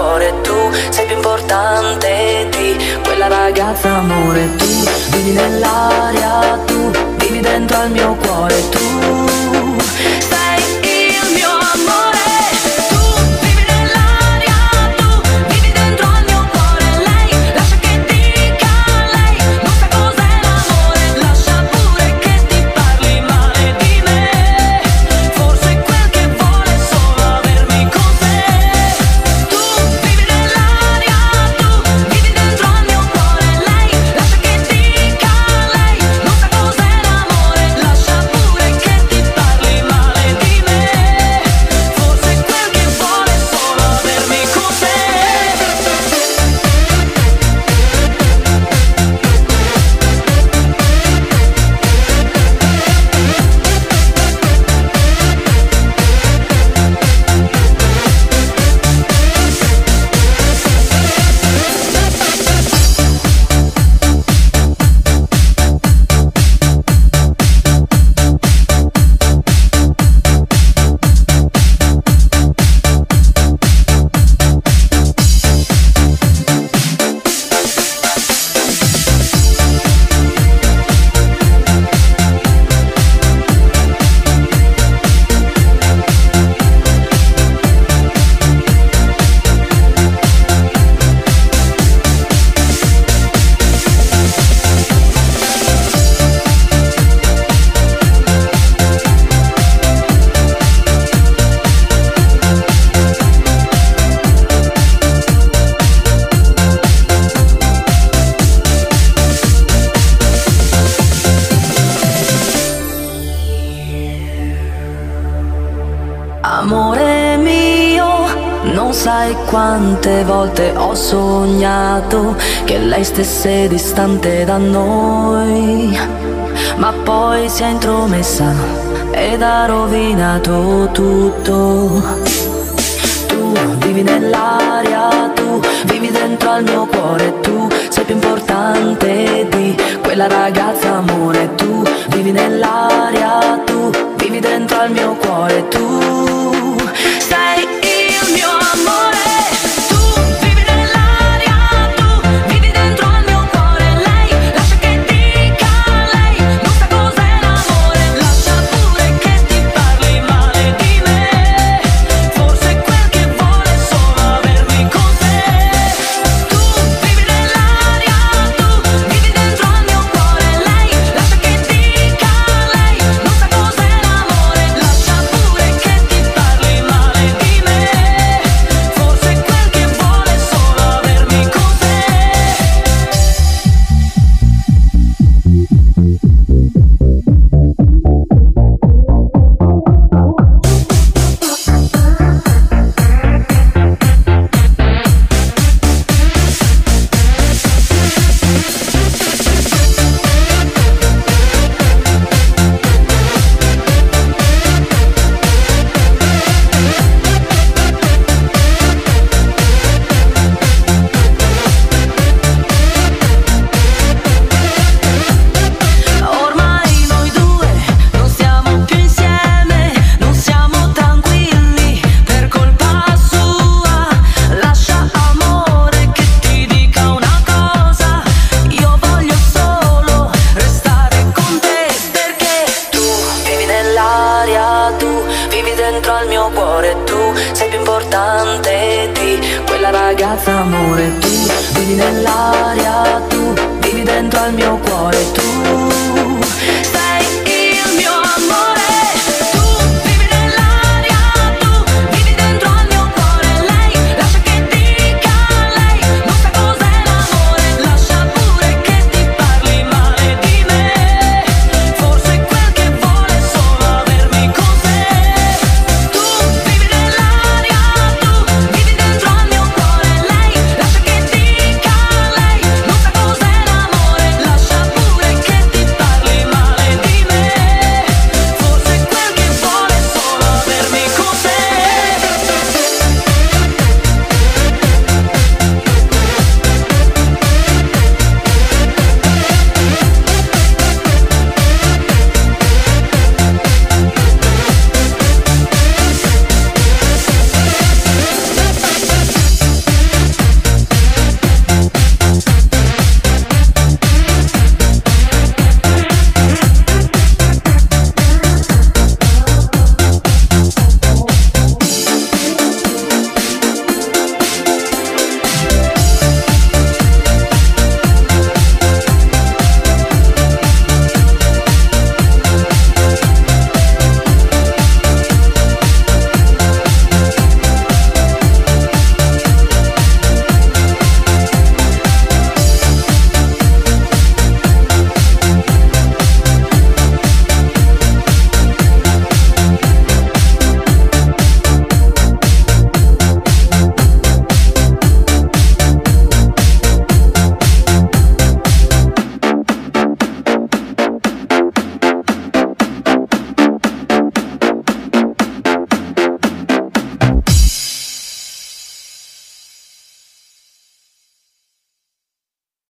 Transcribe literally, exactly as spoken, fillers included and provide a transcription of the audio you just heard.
cuore, tu sei più importante di quella ragazza, amore. Tu vivi nell'aria, tu vivi dentro al mio cuore, tu sei il mio amore. Tu vivi nell'aria, tu vivi dentro al mio cuore. Lei lascia che dica, lei non sa cos'è l'amore. Lascia pure che ti parli male di me, forse quel che vuole è solo avermi con sé. Tu vivi nell'aria, tu vivi dentro al mio cuore. Lei lascia che dica, lei non sa cos'è l'amore. Lascia pure che ti parli male di me, forse quel che vuole è solo avermi con sé. Amore mio, non sai quante volte ho sognato che lei stesse distante da noi, ma poi si è intromessa ed ha rovinato tutto. Tu vivi nell'aria, tu vivi dentro al mio cuore, tu sei più importante di quella ragazza, amore. Tu vivi nell'aria, tu vivi dentro al mio cuore, tu sei il mio amore. Tu vivi nell'aria, tu vivi dentro al mio cuore. Lei lascia che dica, lei non sa cos'è l'amore. Lascia pure che ti parli male di me, forse quel che vuole è solo avermi con sé. Tu vivi nell'aria, tu vivi dentro al mio cuore. Lei lascia che dica, lei non sa cos'è l'amore. Lascia pure che ti parli male di me, forse quel che vuole è solo avermi con sé. Ormai noi due non stiamo più insieme, non siamo tranquilli per colpa sua. Lascia, amore, che ti dica una cosa: io voglio solo restare con te, perché tu vivi nell'aria, tu vivi dentro al mio cuore, tu sei più importante di quella ragazza, amore. Tu vivi nell'aria, tu vivi dentro al mio cuore, tu